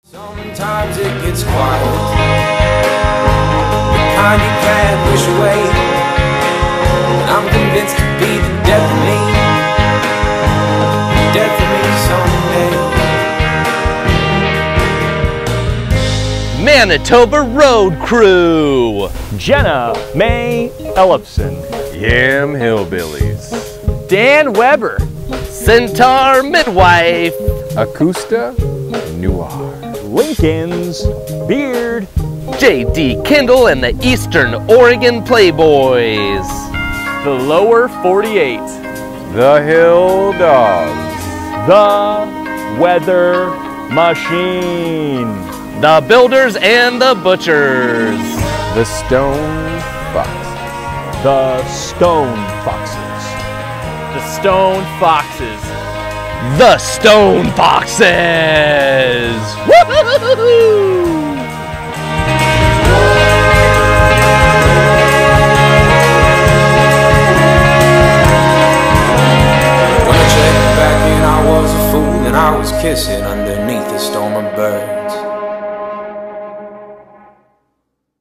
Sometimes it gets quiet, the kind you can't wish away. And I'm convinced to be the death of me, the death of me someday. Manitoba Road Crew. Jenna May Ellefson. Yam Hillbillies. Dan Weber. Centaur Midwife. Acosta Noir. Lincoln's Beard. J.D. Kindle and the Eastern Oregon Playboys. The Lower 48. The Hill Dogs. The Weather Machine. The Builders and the Butchers. The Stone Fox. The Stone Foxes. The Stone Foxes. The Stone Foxes! Woo-hoo-hoo-hoo! When I checked back in, I was a fool and I was kissing underneath a storm of birds.